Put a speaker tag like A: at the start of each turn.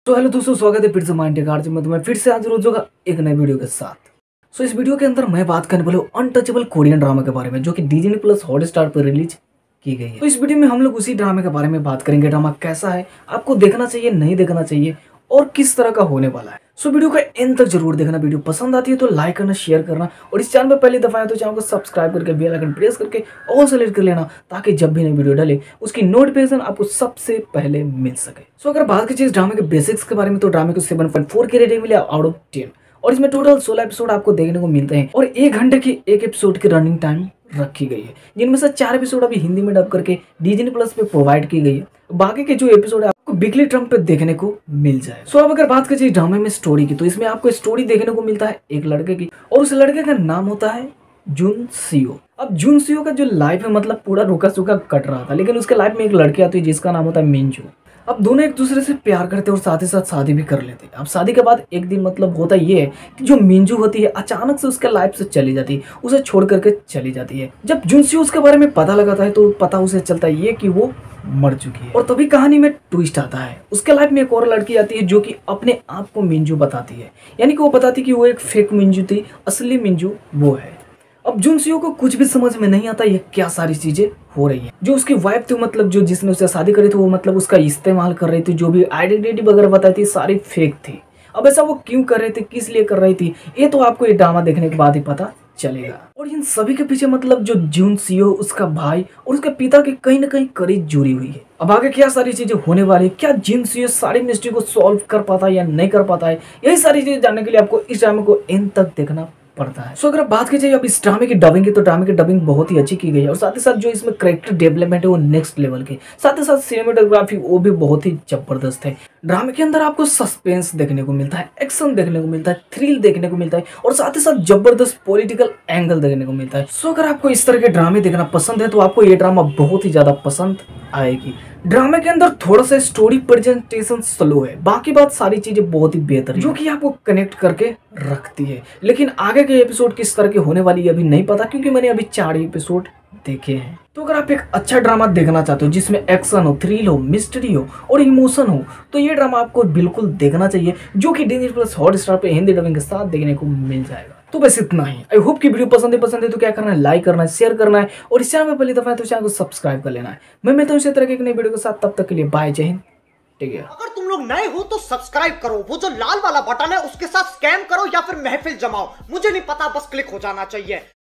A: So hello दोस्तों, स्वागत है फिर से माइंड टेक में तुम्हें फिर से आज रोज होगा एक नए वीडियो के साथ। सो इस वीडियो के अंदर मैं बात करने वाला हूँ अनटचेबल कोरियन ड्रामा के बारे में, जो कि डिज्नी प्लस हॉटस्टार पर रिलीज की गई है। तो इस वीडियो में हम लोग उसी ड्रामे के बारे में बात करेंगे। ड्रामा कैसा है, आपको देखना चाहिए नहीं देखना चाहिए और किस तरह का होने वाला है। सो वीडियो का एंड तक जरूर देखना। वीडियो पसंद आती है तो लाइक करना, शेयर करना और इस चैनल पर पहली दफा है तो चैनल को सब्सक्राइब करके बेल आइकन प्रेस करके ऑल सेलेक्ट कर लेना, ताकि जब भी नई वीडियो डाले उसकी नोटिफिकेशन आपको सबसे पहले मिल सके। सो अगर बात कीजिए इस ड्रामे के बेसिक्स के बारे में, तो ड्रामे को 7.4 की रेटिंग मिली आउट ऑफ 10 और इसमें टोटल 16 एपिसोड आपको देखने को मिलते हैं और 1 घंटे की एक एपिसोड की रनिंग टाइम रखी गई है, जिनमें से 4 एपिसोड अभी हिंदी में डब करके डिज्नी प्लस पे प्रोवाइड की गई है। बाकी के जो एपिसोड है आपको वीकली ट्रम पे देखने को मिल जाए। सो अब अगर बात करें ड्रामे में स्टोरी की, तो इसमें आपको स्टोरी देखने को मिलता है एक लड़के की और उस लड़के का नाम होता है जुन सियो। अब जुन सियो का जो लाइफ है मतलब पूरा रुका सूखा कट रहा था, लेकिन उसके लाइफ में एक लड़की आती है जिसका नाम होता है मिंजू। अब दोनों एक दूसरे से प्यार करते हैं और साथ ही साथ शादी भी कर लेते हैं। अब शादी के बाद एक दिन मतलब होता ये है कि जो मिंजू होती है अचानक से उसके लाइफ से चली जाती है, उसे छोड़ करके चली जाती है। जब जुनसियो उसके बारे में पता लगाता है तो पता उसे चलता है ये कि वो मर चुकी है। और तभी कहानी में ट्विस्ट आता है। उसके लाइफ में एक और लड़की आती है जो कि अपने आप को मिंजू बताती है, यानी कि वो बताती है कि वो एक फेक मिंजू थी, असली मिंजू वो है। अब जुनसियो को कुछ भी समझ में नहीं आता ये क्या सारी चीजें हो रही है। जो उसकी वाइफ थी मतलब जो जिसने उससे शादी करी थी वो मतलब उसका इस्तेमाल कर रही थी, जो भी आइडेंटिटी वगैरह बताई थी सारी फेक थी। अब ऐसा वो क्यों कर रहे थे, किस लिए कर रही थी, ये तो आपको ये ड्रामा देखने के बाद ही पता चलेगा। और इन सभी के पीछे मतलब जो जुनसियो, उसका भाई और उसके पिता के कहीं ना कहीं करीब जुड़ी हुई है। अब आगे क्या सारी चीजें होने वाली है, क्या जुनसियो सारी मिस्ट्री को सॉल्व कर पाता है या नहीं कर पाता है, यही सारी चीजें जानने के लिए आपको इस ड्रामे को एंड तक देखना पड़ता है। सो अगर बात की जाए अब इस ड्रामे की डबिंग की, तो ड्रामे की डबिंग बहुत ही अच्छी की गई है और साथ ही साथ जो इसमें कैरेक्टर डेवलपमेंट है वो नेक्स्ट लेवल की, साथ ही साथ सिनेमेटोग्राफी वो भी बहुत ही जबरदस्त है। ड्रामे के अंदर आपको सस्पेंस देखने को मिलता है, एक्शन देखने को मिलता है, थ्रिल देखने को मिलता है और साथ ही साथ जबरदस्त पॉलिटिकल एंगल देखने को मिलता है। सो अगर आपको इस तरह के ड्रामे देखना पसंद है तो आपको ये ड्रामा बहुत ही ज्यादा पसंद आएगी। ड्रामे के अंदर थोड़ा सा स्टोरी प्रेजेंटेशन स्लो है, बाकी बात सारी चीजें बहुत ही बेहतर है, जो कि आपको कनेक्ट करके रखती है। लेकिन आगे के एपिसोड किस तरह के होने वाली है अभी नहीं पता, क्योंकि मैंने अभी 4 एपिसोड देखे हैं। तो अगर आप एक अच्छा ड्रामा देखना चाहते हो जिसमें एक्शन हो, थ्रिल हो, मिस्ट्री हो और इमोशन हो, तो ये ड्रामा आपको बिल्कुल देखना चाहिए, जो कि डिज्नी प्लस हॉटस्टार पे हिंदी डबिंग के साथ देखने को मिल जाएगा। तो बस इतना ही। आई होप कि वीडियो पसंद है तो क्या करना है, लाइक करना है, शेयर करना है और इस चैनल में पहली दफा है तो चैनल को सब्सक्राइब कर लेना है। मैं मिलता हूँ इसी तरह के एक नई वीडियो के साथ, तब तक के लिए बाय, जय हिंद, टेक केयर।
B: अगर तुम लोग नए हो तो सब्सक्राइब करो, वो जो लाल वाला बटन है उसके साथ स्कैम करो या फिर महफिल जमाओ, मुझे नहीं पता, बस क्लिक हो जाना चाहिए।